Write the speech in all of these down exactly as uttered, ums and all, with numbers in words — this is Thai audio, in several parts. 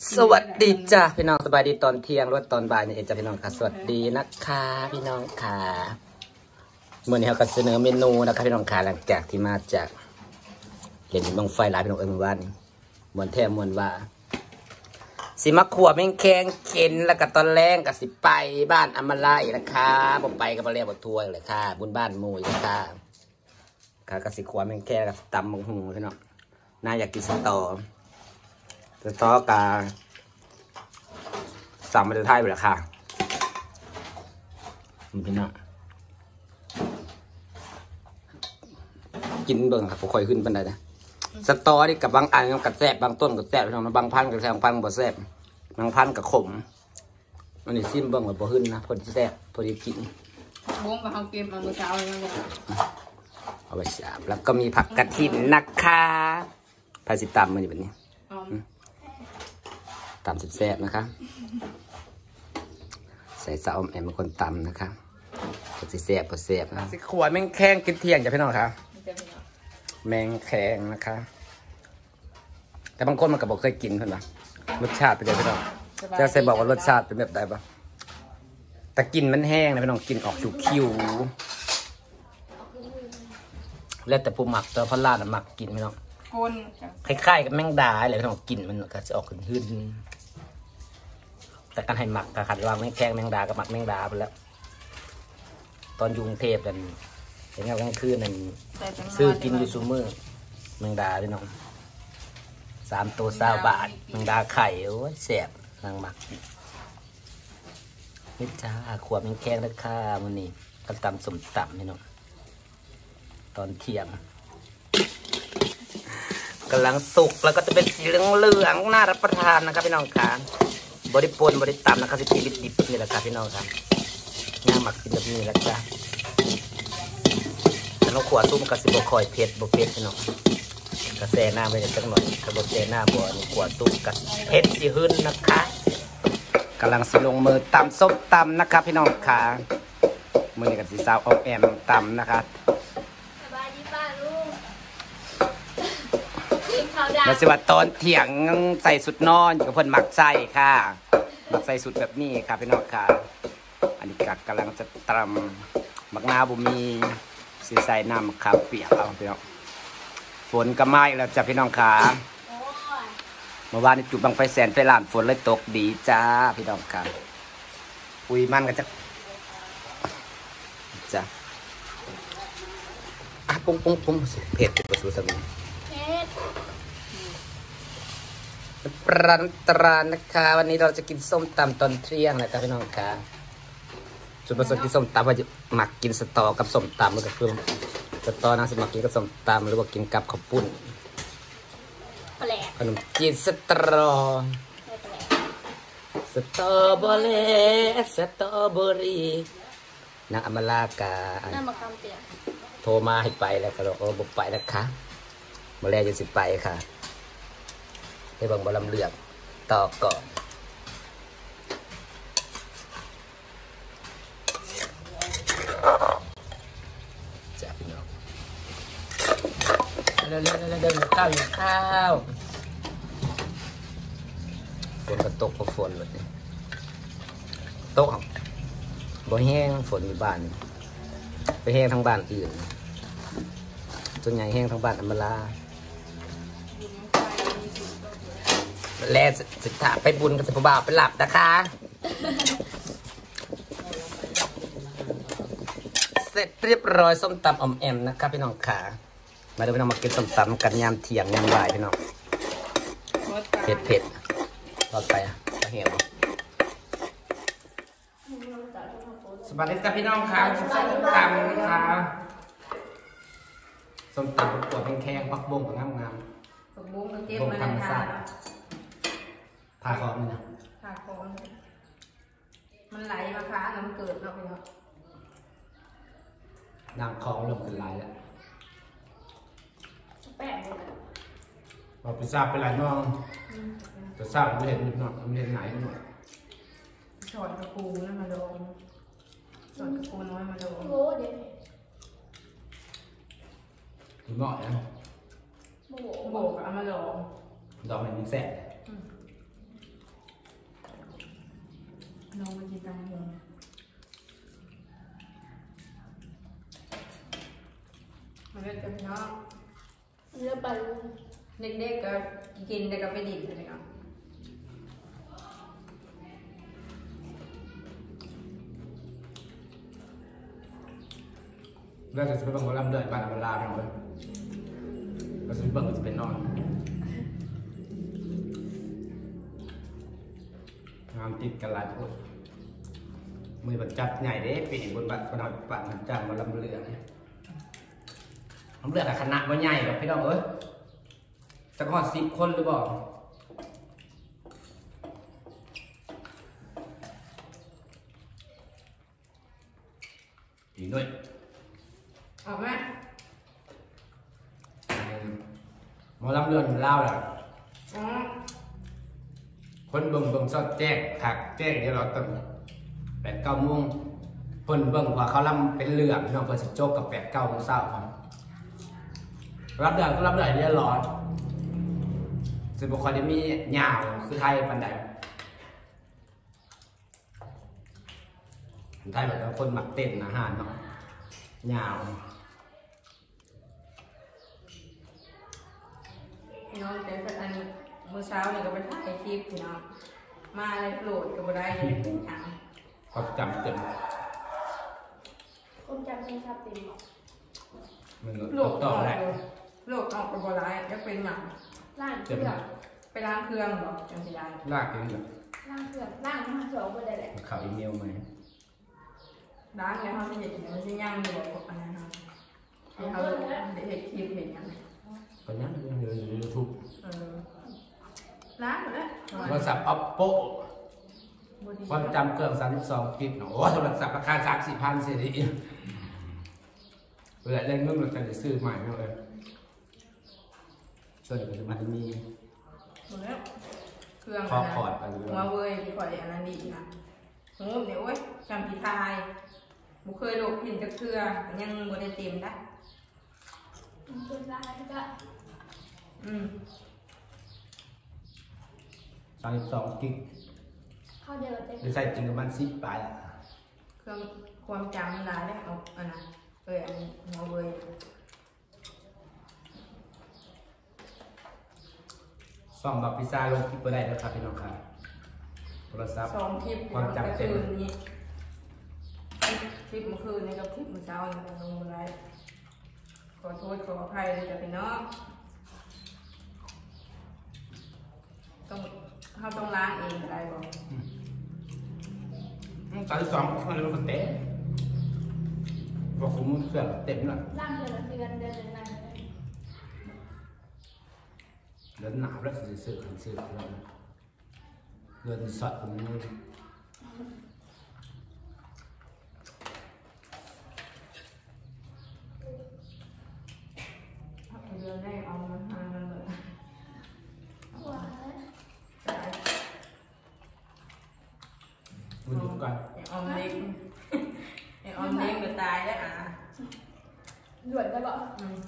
สวัสดีจ้าพี่น้องสบายดีตอนเที่ยงรถตอนบ่ายนี่เองจ้าพี่น้องค่ะสวัสดีนะคะพี่น้องค่ะเมื่อนี้เราก็เสนอเมนูนะคะพี่น้องค่ะหลังจากที่มาจากเห็นบังไฟหลายพี่น้องเอ็มวันมวนแท้มวนว่าสิมาขวบแมงแคงเข็นแล้วก็ตอนแรงกับสิไปบ้านอมราอีกนะคะผมไปกับมาเรียบทัวร์เลยค่ะบุญบ้านมูยค่ะค่ะกับสิขวบแมงแคงกับตำมังหุงพี่น้องน่าอยากกินสตอสตอกาสั่งมาจะไทยไปแล้วค่ะพี่น้องกินเบิ่งครับผมค่อยขึ้นปันไดนะสตอนี่กับบางอันกับแซ่บบางต้นกับแซ่บพี่น้องบางพันกับแซ่บบางพันกับแซ่บบางพันกับขมอันนี้ซิมเบิ่งแบบบ่ขึ้นนะพอดีแซ่บพอดีกินวงมาเอาเกมเอาเมื่อเช้าเลยนะเอาไปสาบแล้วก็มีผักกระถิ่นนะคะพาสิตำมันอยู่แบบนี้ตำแซ่บนะคะใส่ซาอมแอมเป็นคนตำนะคะก็สิแซ่บก็แซ่บนะสิขวดแมงแคงกินเที่ยงจ้ะพี่น้องค่ะแมงแคงนะคะแต่บางคนมันก็บอกเคยกินเพื่อนนะรสชาติเป็นยังไงพี่น้องจะใส่บอกว่ารสชาติเป็นแบบใดปะแต่กินมันแห้งนะพี่น้องกินออกคิวๆแล้วแต่ผู้หมักตัวพลาดหมักกินพี่น้องคล้ายๆกับแมงดาอะไรพี่น้องกินมันก็จะออกขึ้นๆแต่การให้หมักกับขัดระหว่างแมงแคงแมงดากับหมักแมงดาไปแล้วตอนยุงเทพกันอย่างเงี้ยกลางคืนนั่นซื้อกินอยู่ซูมือแมงดาพี่น้องสามตัวเศร้าบาทแมงดาไข่โอ้ยแสบนางหมักนี่จ้าขวบแมงแคงราคามันนี่กระตำสมตำพี่น้องตอนเที่ยงกำลังสุกแล้วก็จะเป็นสีเหลืองๆน่ารับประทานนะครับพี่น้องค่ะบริปนบริตำนะครับสิบดิบๆนี่แหละครับพี่น้องครับย่างหมักกินแบบนี้แล้วจ้ะแต่เราขวดตุ้มกับสิบคอยเผ็ดบวเผ็ดพี่น้องกระแสหน้าไปจังหน่อยกระบอกแสหน้าบัวนี่ขวดตุ้มกับเผ็ดสีหื้นนะคะกำลังสิลงมือตำส้มตำนะครับพี่น้องค่ะมือนี้กับสีสาวออมแอมตำนะคะแล้วสิว่าตอนเที่ยงใส่สุดนอนอยู่กับเพื่อนหมักใส่ค่ะหมักใส่สุดแบบนี้ค่ะพี่น้องค่ะอันนี้กักกำลังจะตำหมักนาบุมีสีใส่น้ำมะขามเปียกเอาพี่น้องฝนก็มาอีกแล้วจ้ะพี่น้องค่ะเมื่อวานนี้จุดบังไฟแสนไฟล้านฝนเลยตกดีจ้าพี่น้องค่ะปุยมันก็จะจ้ะอ่ะปุ้งปุ้งปุ้งเผ็ดประตูสมุนปรันตรานะคะวันนี้เราจะกินส้มตำตอนเที่ยงนะครับพี่น้องค่ะจุดประสงค์กินส้มตำว่าจะหมักกินสตอกับส้มตำมันก็คือสตอนะสิหมักกินกับส้มตำหรือว่ากินกับข้าวปุ้นขนมจีนสตรอสตอเบอรี่สตอเบอรี่นางอมรากาโทรมาให้ไปแล้วก็เราก็บอกไปนะคะมาแล้วจะสิไปค่ะให้บังบอลำเลือกต่อก่อนจ้าพี่น้องเร็วเร็วเร็วเร็วข้าวอยู่ข้าวฝนก็ตกพอฝนเลยตกบ่แห้งฝนอยู่บ้านไปแห้งทั้งบ้านอื่นส่วนใหญ่แห้งทั้งบ้านอำลาแล้วสุดท้ายไปบุญกับสุภาพไปหลับนะคะเสร็จเรียบร้อยส้มตำอมแอมนะครับพี่น้องขามาดูพี่น้องมากินส้มตำกันยามเที่ยงยามบ่ายพี่น้องเผ็ดเผ็ดรอดไปอ่ะจะเหี่ยวสวัสดีครับพี่น้องค่ะส้มตำนะคะส้มตำตัวแข็งๆปักบงกับงามๆปักบงเก็บมาธรรมชาติผ่าคอมันนะผ่าคอมันไหลมาค้าน้ำเกิดเราไปแล้วนางคอเริ่มเป็นไหลแล้วแปะเลยเราไปทราบไปหลายน้องแต่ทราบไม่เห็นนิดหน่อยไม่เห็นไหนนิดหน่อยชอนกระปูนั่นมาลงชอนกระปูน้อยมาลงโอ้เดี๋ยวเหมาะนะโบกเอามาลงดอกมันแสบกับพี่น้องเลือกไปเด็กๆก็กินแต่ก็ไปดิ่นเลยเนาะเราจะไปเบิ่งว่าลำเดือดบ้านเวลาเนาะเราจะไปเบิ่งก็จะเป็นนอนงามติดกันหลายคนมือบัดจัดใหญ่เด้ปีบนบัดประดับปัดมันจังมาลำเลือดลำเลือดคณะว่าใหญ่กับพี่น้องเอ้ยจะก่อนสิบคนหรือเปล่าอีกหน่อยออกไหมหมอลำเรือนเล่าแหละอ๋อคนเบิ่งเบิ่งซอดแจ้งถักแจ้งเดี๋ยวเราต้องแปดเก้าโมงคนเบิ่งว่าเขาลำเป็นเรือพี่น้องเพิ่นสิโจกกับแปดเก้าโมงเช้าครับรับเดือนก็รับเดือนเรียนร้อนสิบ่ค่อยได้มียาวคือไทยปานใดไทยแบบว่าคนมักเต้นอาหารเนาะยาวพี่น้องแต่อันมื้อเช้านี่ก็ไปถ่ายคลิปพี่น้องมาอะไรโปรดก็บ่ได้ยังไม่เป็นทางเขาจำเต็มคนจำเป็นชาติหรอมันโลก็กต่อออกแหละโลกออกก็บ่ได้จะเป็นหยังล่างเครื่องไปล้างเครื่องบ่จังสิได้ลากถึงแบบล่างเครื่องล่างมาสองคนได้แหละเขาอีเมลมาล้างแล้วเฮาสิเฮ็ดจังได๋มันสิย่างอยู่บ่อันนั้นเฮาที่เฮาได้เฮ็ดคลิปเฮ็ดหยังก็ยังยังอยู่ในยูทูบเออล้างหมดแล้วโทรศัพท์ oppo บ่ดีความจำเกินสามสิบสองกิกโอ้โทรศัพท์ราคาสามสี่พันเสียดีเวลาเล่นเมื่อไหร่จะซื้อใหม่ไม่เลยส่วนปัจจุบันมีหมดแล้วเครื่องคออันคอร์ดนั้นอะไรหัวเว้ยที่ข่อยอันนั้นดีนะโหเนี่ยโอ๊ยจำผิดทายบ่เคยโดดผิดจักเทื่อยังบ่ได้เต็มได้คนล่างที่ก็อืมสามสิบสองกิกเข้าเดียวเต็มหรือใส่จริงกับมันสิบปลายอ่ะเครื่องความจำหลายแล้วเอาอันนั้นเอ้ยอันนี้หัวเว้ยซ่อมบักพิซซ่าลงคลิปไปได้แล้วครับพี่น้องครับโทรศัพท์สองคลิปความจำเต็มคืนนี้คลิปเมื่อคืนนี้กับคลิปเมื่อเช้านี่ลงบ่ได้ขอโทษขออภัยเลยจ้ะพี่น้องต้องเฮาต้องล้างเองก็ได้บ่สามสิบสองมันเลยมันเตะบอกผมเครื่องเต็มแล้วล่างเครื่องเดือนเดือนหนึ่งนั่นเดินหนาวแล้วสิซื้อขันซื้อแล้วเดินสดผมนี่เดือนได้เอามาทานมันเลยว้ามันอยู่กันไอ้ออมเล็กไอ้ออมเล็กก็ตายแล้วอ่ะด่วนได้บอกอืม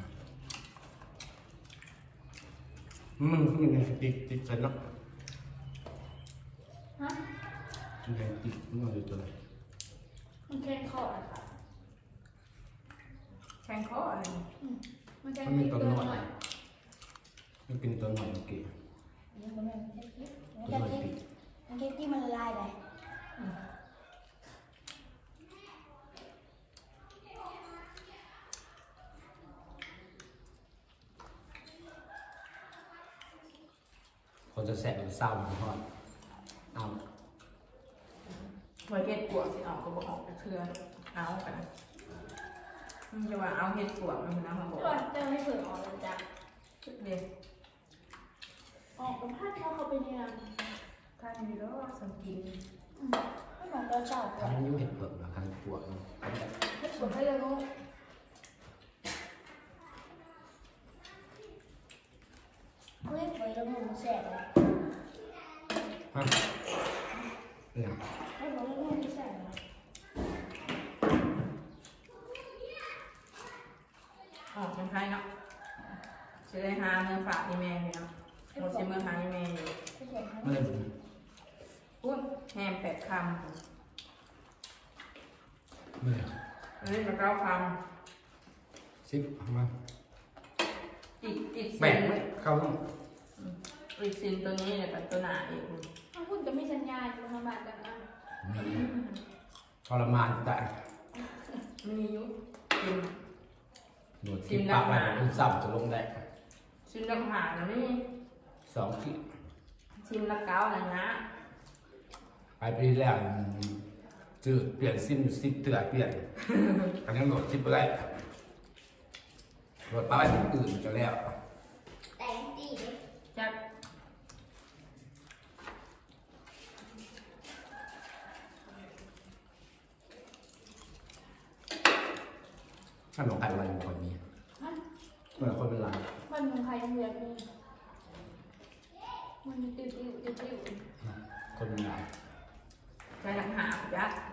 มันคือยังไงติดติดกันเนาะฮะยังไงติดมันอยู่ตัวไหนมันแค่คออะค่ะแทงคออะไรมันแค่มันมีติดตัวตัวหน่หอน่อย ยมันเป็นตัวหน่อยเมื่อกี้นี่มันไม่ใช่ติดตัวหน่อยติดมันแค่ที่มันละลายไปคนจะแสบมันเศร้ามันทอดเอาไว้เห็ดปวกสิออกก็บอกออกไปเทื่อเอากันมันจะว่าเอาเห็ดปวกมันนะมันบอกด่วนเจอให้เผื่อออกเลยจ้ะเด็กออกเป็นผ้าเขาเขาไปเนี่ยท่านมีแล้วสังกินไม่เหมือนเราเจ้าทำยุ่เห็ดเผือกหรอทำปวดเนาะไม่สวยให้เลยลูกเฮ้ยไปแล้วมึงแสบเลยฮะเนี่ยให้บอกว่ามึงแสบเลยออกเป็นไทยเนาะจะได้หาเงินฝากอีเมลเนาะหมดสิเมื่อหาอีเมลไม่สวยให้ไม่ได้ผมพูดแฮมแปดคไม่ได้ำเอ้ยมาเก้าคสิบมาอีกอีกแบ่สิงนไว้เข้าอีกสินตัวนี้เนี่ยกับตัวหนาอีกถ้าคุณจะมีสัญญาณอยู่ทางบ้านกันอ่ะทรมานแต่มียุสินหนวดที่ปากอะไรมันซ้ำจะลงได้สินลักหานะนี่สองที่สินละเก้านะนะไปปีแล้วจืดเปลี่ยนซิมอยู่ซิมเตือเปลี่ยนอันนี้หนวดที่อะไรหนวดป้าไปอื่นจะแล้วแต่งดีจักถ้าหนวดไก่อะไรมันคนมีมันเมื่อคนเป็นลายมันของใครเหมือนมีมันติวติวติวติวคนเป็นลายใจลักหาจัก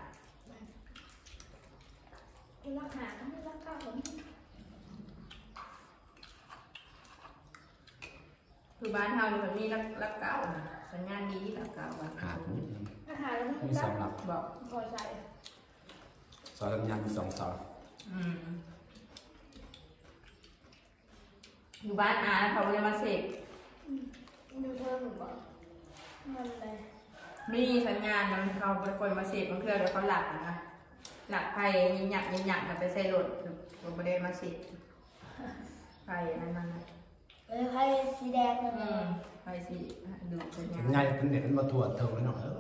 คุณรักหาไม่รักก้าวผมคือบ้านเฮานี่มันมีลักลักเก้านะสัญญาณดีลักเก้าอ่ะหาผู้รักหาแล้วมีสองหลักบอกพอใจสองสัญญาณมีสองสองอืมอยู่บ้านอาแล้วเขาเลยมาเสกดูเธอหนูบอกมันเลยมีสัญญาณนะเขาเป็นคนมาเสกบางเทื่อเดี๋ยวเขาหลับนะคะหลับไปยิงหยักยิงหยักมันไปใส่รถผมไม่ได้มาเสกไปนั่นนั่นนะเออใครสีแดงเลยอืมไปสิดูสัญญาณง่ายเป็นเด็กมันมาตรวจเธอไว้หน่อย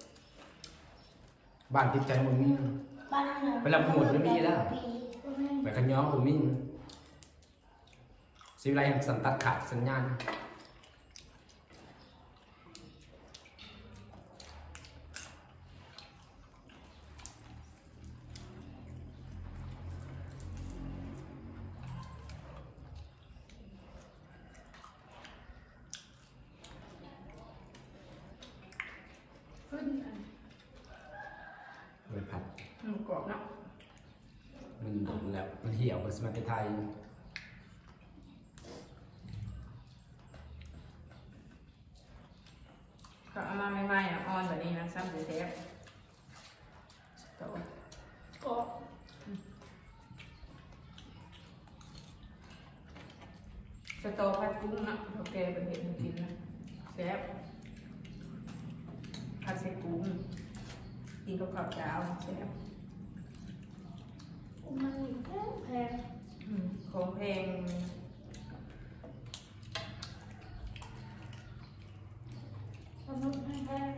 บ้านติดใจมันมีบ้านนั้นไปรับหมดไม่มีแล้วไปขันย้อมผมมีสิวิไลสันตัดขาดสัญญาณขึ้นอันเลยผัดอืมกรอบเนาะมันโดนแล้วมันเหี่ยวมันสมัติไทยเขาเอามาใหม่ๆอ่ะออนแบบนี้นะซ้ำเซฟต่อก็สตอผัดกุ้งเนาะโอเคเป็นเห็ดให้กินนะแซ่บผัดใส่กุ้งกินกับข้าวเช้าแซ่บมันแพงแพงอืมของแพงมันแพงแพง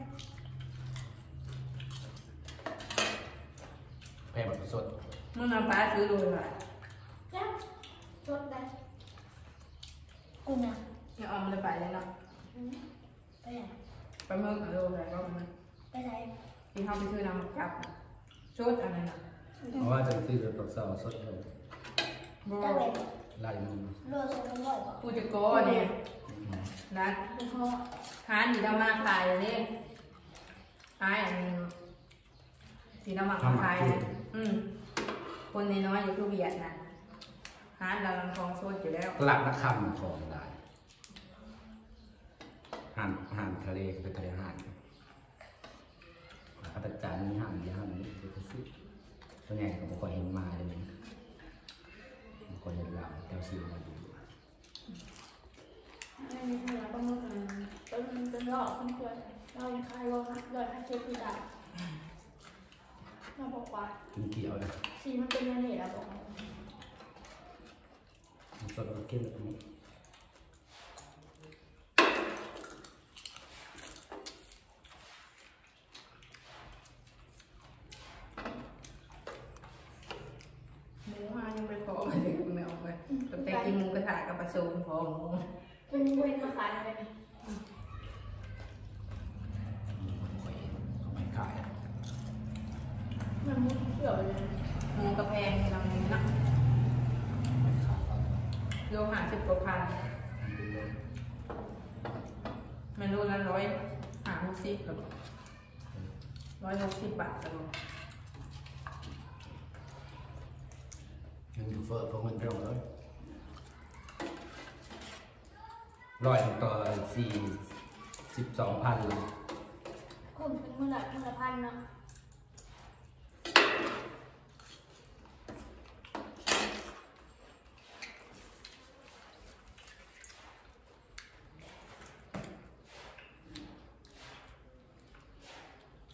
แพร่แบบสดมึงเอาปลาซื้อโลละจ้าสดได้กุ้งอ่ะเนี่ยเอามันไปเลยเนาะไปไหนปลาหมึกเอาโลละก็มันไปไหนที่เขาไปซื้อน้ำกับชุดอะไรนะเพราะว่าจะซื้อแบบสดสดเลยโบได้ไปลายมันโลสองร้อยกว่ากูจะโก้เนี่ยนะเป็นเพราะค้านที่เรามาขายเลยขายอันที่เรามาขายเลยอืมคนน้อยๆอยู่ที่เวียดนะค้านเราลังทองโซดอยู่แล้วตลาดนักคำของลายห่านห่านทะเลก็เป็นทะเลห่านอาจารย์มีห่านมีห่านนี่คือซื้อตัวใหญ่ก็บอกว่าเห็นมาเลยมั้ยก็เห็นเราแต่ซื้อมาดูไม่มีเนื้อปลาหมึกเป็นเป็นรอบเพื่อนๆเรายังคายรอรอให้เชฟคือดาวเราบอกว่ากินเกี่ยวเลยสีมันเป็นยังไงเราบอกว่าสดเข้มแบบนี้หมูมายังไปขอมาเลยไม่เอาไปไปกินหมูกระทะกับปลาโซมพอหมูเป็นเวรมาขายอะไรนี่ค่อยเอาไปขายมันมุดเสือเลยหมูกระแพงเราเนี่ยนะโลหะสิบกว่าพันมันโลละร้อยหาหกสิบหรอร้อยหกสิบบาทตลอดเงินยูเฟอร์พวกมันเร็วเลยร้อยต่อสี่สิบสองพันเลยคุณเป็นมือละมือละพันเนาะ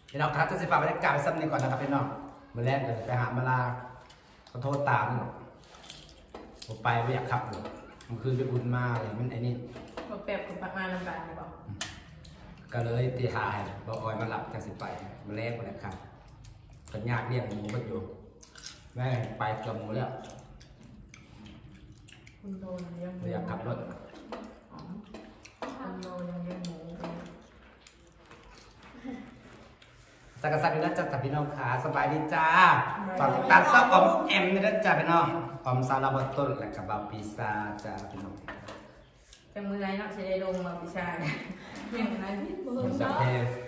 พี่น้องครับจะสิฝากบรรยากาศไปซ้ำนี่ก่อนนะครับพี่น้องมาแรกเลยไปหามาลาขอโทษตามนี่ผมไปไม่อยากขับเลยมันคือไปบุญมาเลยมันไอ้นี่ก็แป๊บกับมาลำบากเลยบอกก็เลยตีหายบอกออยมาหลับจังสิไปมาแรกมาแล้วครับสัญญาเรียกหมูก็อยู่แม่ไปกับหมูแล้วคุณโดนเลี้ยงหมูไม่อยากขับรถอ๋อคุณโดนเลี้ยงหมูสักกะสักนี่นะจ๊ะพี่น้องขาสบายดีจ้าฝากติดตามซับออมแอมนี่นะจ๊ะพี่น้องออมซาลาบต้นและกับบาปิซาจ้าพี่น้องจังมือไรเนาะจะได้ลงมาพิชาเนี่ยเรื่องนั้นเบอมันร์จะเนาะเพ